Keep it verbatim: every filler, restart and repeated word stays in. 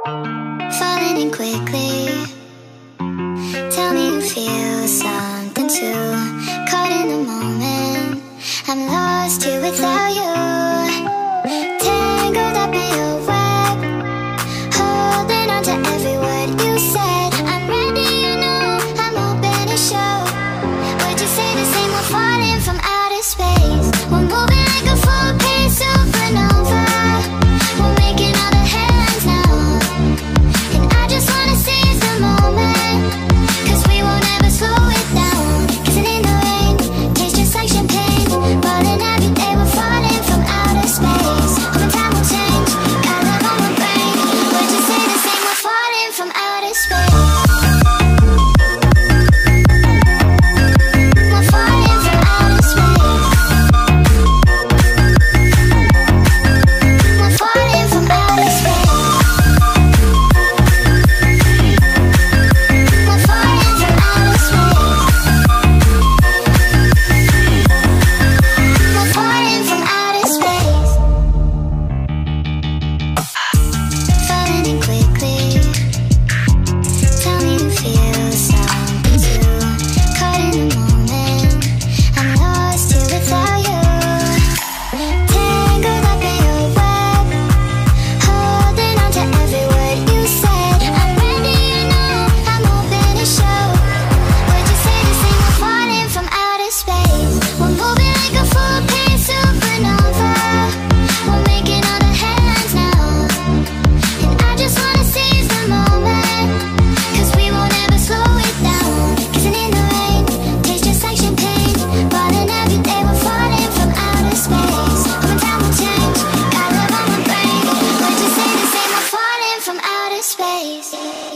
falling in quickly. Tell me you feel something too. Caught in the moment, I'm lost here without you. Tangled up in your web, holding on to every word you said. I'm ready, you know, I'm open to show. Would you say the same? We're falling from outer space. We're moving like a full-paced supernova. We're making all the headlines now, and I just wanna seize the moment, 'cause we won't ever slow it down. Kissing in the rain, tastes just like champagne. Falling every day, we're falling from outer space. Hoping time will change, got love on my brain. Would you say the same? We're falling from outer space. We're falling from outer space. We're falling from outer space. We're falling from outer space. We're falling from outer space. Falling in quickly. Tell me you feel something too. Caught in the moment, I'm lost here without you. Tangled up in your web, holding on to every word you said. I'm ready, you know, I'm open to show. Would you say the same? We're falling from outer space. We're moving like a full-paced supernova. We're making all the headlines now, and I just wanna seize the moment, 'cause we won't ever slow it down. Kissing in the rain, tastes just like champagne. Falling every day, we're falling from outer space. Hoping time will change, got love on my brain. Would you say the same? We're falling from outer space.